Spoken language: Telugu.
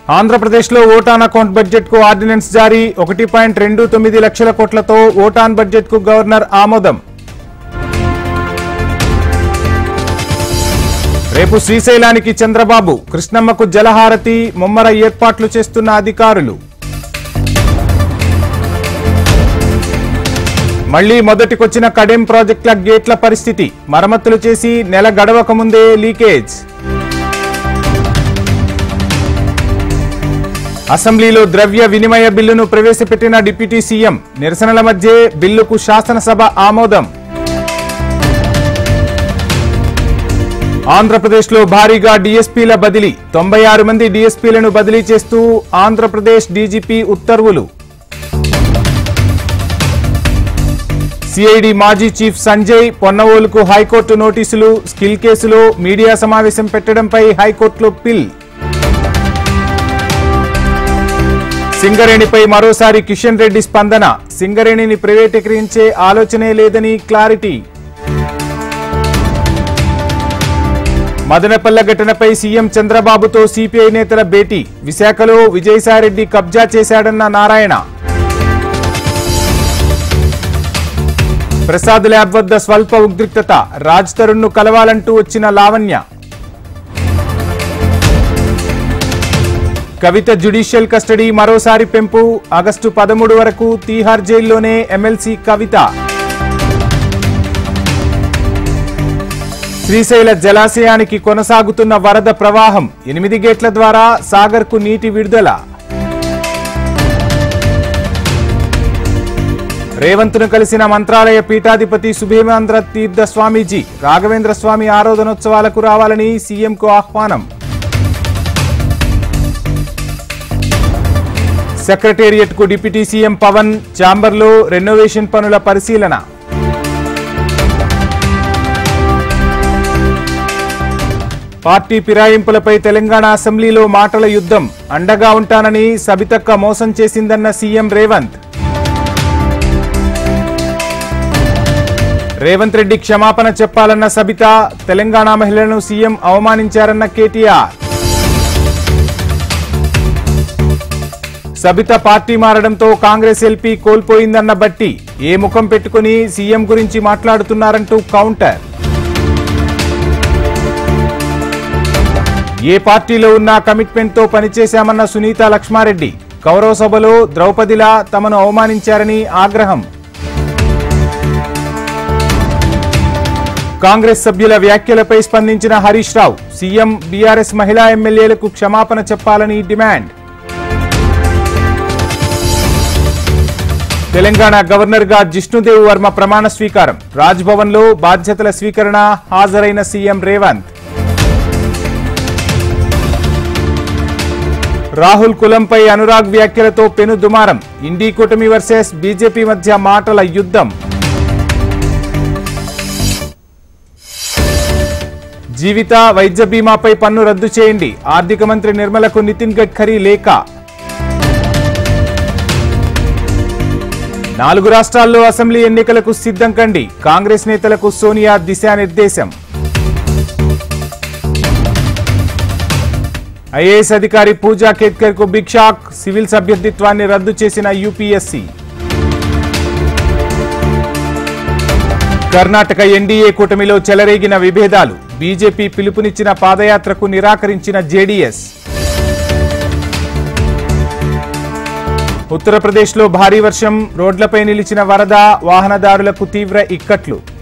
ఆంధ్రప్రదేశ్లో ఓటాన్ అకౌంట్ బడ్జెట్కు ఆర్డినెన్స్ జారీ 1.29 లక్షల కోట్లతో ఓటాన్ బడ్జెట్కు గవర్నర్ ఆమోదం. రేపు శ్రీశైలానికి చంద్రబాబు, కృష్ణమ్మకు జలహారతి, ముమ్మర ఏర్పాట్లు చేస్తున్న అధికారులు. మళ్లీ మొదటికొచ్చిన కడెం ప్రాజెక్టుల గేట్ల పరిస్థితి, మరమ్మతులు చేసి నెల గడవక ముందే లీకేజ్. అసెంబ్లీలో ద్రవ్య వినిమయ బిల్లును ప్రవేశపెట్టిన డిప్యూటీ సీఎం, నిరసనల మధ్య బిల్లుకు శాసనసభ ఆమోదం. ఆంధ్రప్రదేశ్లో భారీగా డీఎస్పీల బదిలీ, 96 మంది డీఎస్పీలను బదిలీ చేస్తూ ఆంధ్రప్రదేశ్ డీజీపీ ఉత్తర్వులు. సిఐడి మాజీ చీఫ్ సంజయ్, పొన్నవోలుకు హైకోర్టు నోటీసులు, స్కిల్ కేసులో మీడియా సమావేశం పెట్టడంపై హైకోర్టులో పిల్. సింగరేణిపై మరోసారి కిషన్ రెడ్డి స్పందన, సింగరేణిని ప్రైవేటీకరించే ఆలోచనే లేదని క్లారిటీ. మదనపల్లె ఘటనపై సీఎం చంద్రబాబుతో సిపిఐ నేతల భేటీ, విశాఖలో విజయసాయిరెడ్డి కబ్జా చేశాడన్న నారాయణ. ప్రసాద్ ల్యాబ్ వద్ద స్వల్ప ఉద్రిక్తత, రాజ్ తరుణ్ ను కలవాలంటూ వచ్చిన లావణ్య. కవిత జ్యుడిషియల్ కస్టడీ మరోసారి పెంపు, ఆగస్టు 13 వరకు తీహార్ జైల్లోనే ఎమ్మెల్సీ కవిత. శ్రీశైల జలాశయానికి కొనసాగుతున్న వరద ప్రవాహం, 8 గేట్ల ద్వారా సాగర్కు నీటి విడుదల. రేవంత్ను కలిసిన మంత్రాలయ పీఠాధిపతి సుభేంద్ర తీర్థ స్వామీజీ, రాఘవేంద్ర స్వామి ఆరాధనోత్సవాలకు రావాలని సీఎంకు ఆహ్వానం. సెక్రటేరియట్కు డిప్యూటీ సీఎం పవన్, ఛాంబర్లో రెనోవేషన్ పనుల పరిశీలన. పార్టీ ఫిరాయింపులపై తెలంగాణ అసెంబ్లీలో మాటల యుద్ధం, అండగా ఉంటానని సబితక్క మోసం చేసిందన్న సీఎం రేవంత్. రేవంత్ రెడ్డి క్షమాపణ చెప్పాలన్న సబిత, తెలంగాణ మహిళలను సీఎం అవమానించారన్న కేటీఆర్. సబిత పార్టీ మారడంతో కాంగ్రెస్ ఎల్పీ కోల్పోయిందన్న బట్టి, ఏ ముఖం పెట్టుకుని సీఎం గురించి మాట్లాడుతున్నారంటూ కౌంటర్. ఏ పార్టీలో ఉన్న కమిట్మెంట్తో పనిచేశామన్న సునీత లక్ష్మారెడ్డి, కౌరవ సభలో ద్రౌపదిలా తమను అవమానించారని ఆగ్రహం. కాంగ్రెస్ సభ్యుల వ్యాఖ్యలపై స్పందించిన హరీష్ రావు, సీఎం బీఆర్ఎస్ మహిళా ఎమ్మెల్యేలకు క్షమాపణ చెప్పాలని డిమాండ్. తెలంగాణ గవర్నర్గా జిష్ణుదేవ్ వర్మ ప్రమాణ స్వీకారం, రాజ్భవన్లో బాధ్యతల స్వీకరణ, హాజరైన సీఎం రేవంత్. రాహుల్ కులంపై అనురాగ్ వ్యాఖ్యలతో పెను దుమారం, ఇండీ కూటమి వర్సెస్ బీజేపీ మధ్య మాటల యుద్ధం. జీవిత వైద్య బీమాపై పన్ను రద్దు చేయండి, ఆర్థిక మంత్రి నిర్మలకు నితిన్ గడ్కరీ లేఖ. 4 రాష్ట్రాల్లో అసెంబ్లీ ఎన్నికలకు సిద్ధం కండి, కాంగ్రెస్ నేతలకు సోనియా దిశానిర్దేశం. ఐఏఎస్ అధికారి పూజా కేత్కర్ కు బిగ్ షాక్, సివిల్ సభ్యత్వాన్ని రద్దు చేసిన యూపీఎస్సీ. కర్ణాటక ఎన్డీఏ కూటమిలో చెలరేగిన విభేదాలు, బీజేపీ పిలుపునిచ్చిన పాదయాత్రకు నిరాకరించిన జేడీఎస్. ఉత్తరప్రదేశ్లో భారీ వర్షం, రోడ్లపై నిలిచిన వరద, వాహనదారులకు తీవ్ర ఇక్కట్లు.